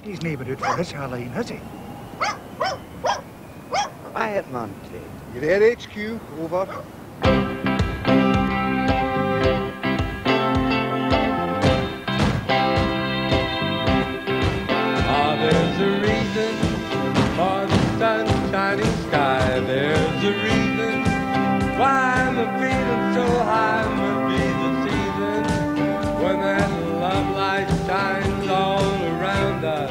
He's never out for this Halloween, has he? Quiet, Monty. You there, HQ? Over. There's a reason for the sun-shining sky. There's a reason why I'm feeling so high. Must be the season when that love light shines all around us.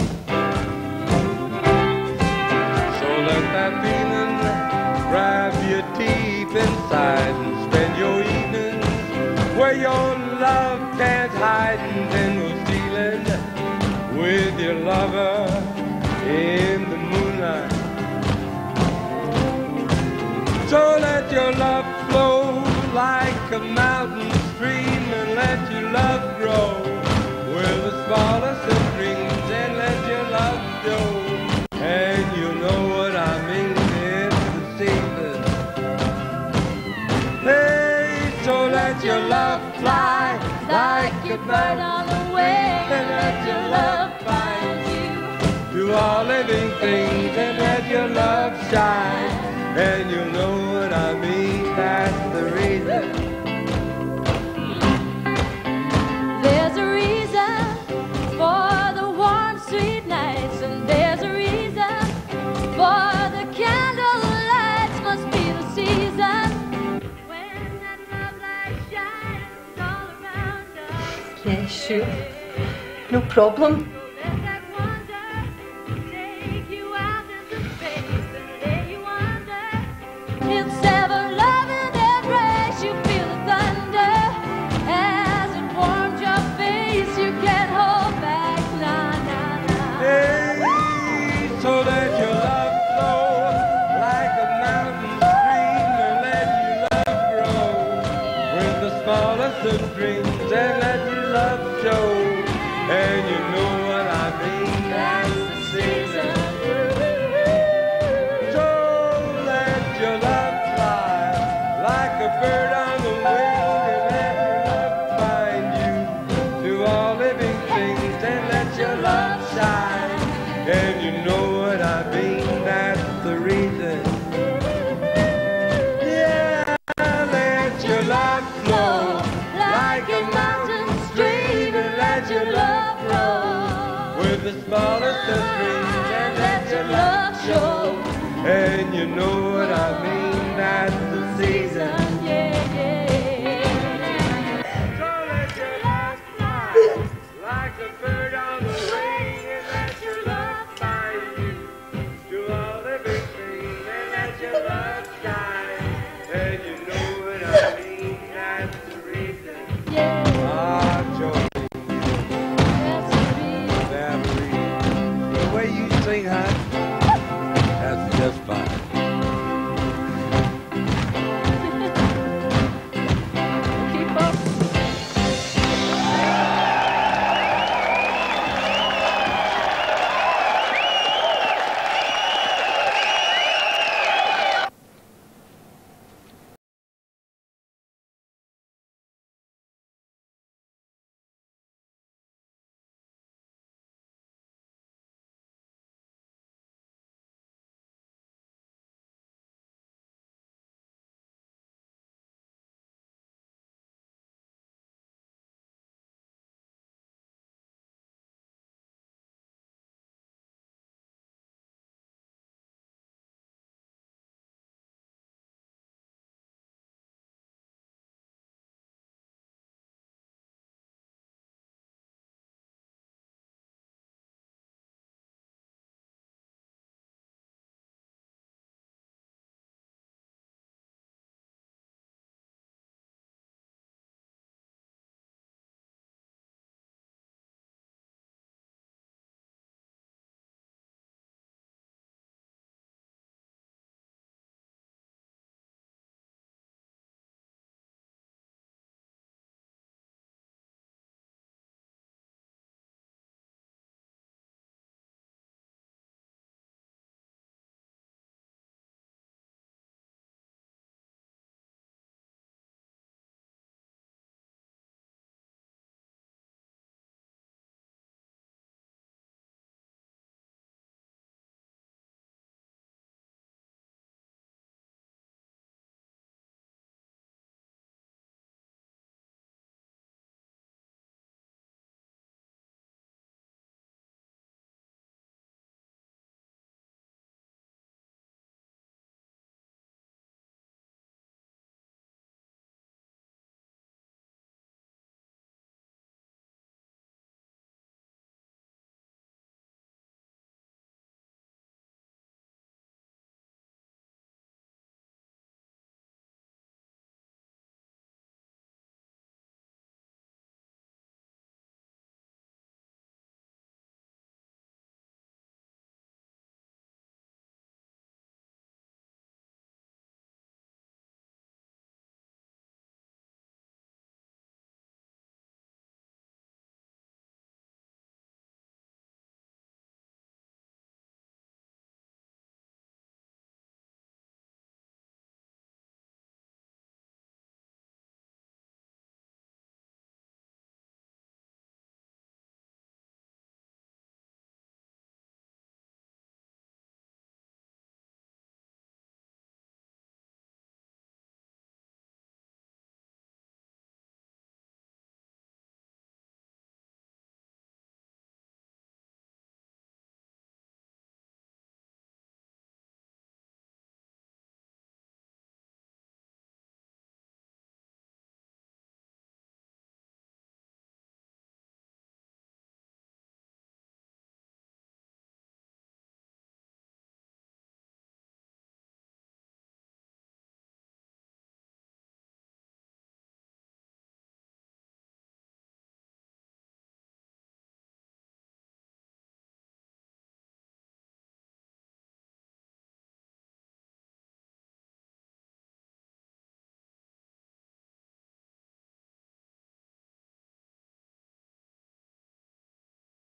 So let that feeling grab you deep inside and spend your evenings where your love can't hide, and then we'll steal with your lover in the moonlight. So let your love flow like a mountain stream, and let your love grow with the smallest of dreams, and let your love show, and you know what I mean, it's the season. Hey, so let your love fly like a bird on the wing, and let your love find you to all living things, and let your love shine, and you know what I mean, that's the reason. There's a reason for the warm, sweet nights, and there's a reason for the candle lights. Must be the season when that love light shines all around us. Yeah, sure. No problem. So let your love flow like a mountain stream, and let your love grow with the smallest of dreams, and let your love show, and you know what I mean, that's the season. So let your love fly like a bird on the wing, and let your love find you to all living things, and let your love shine, and you know what I mean, that's the reason. Yeah, let your love flow like a mountain stream, and let your love grow with the smallest of dreams, and let your love show, and you know what I mean, that's the season.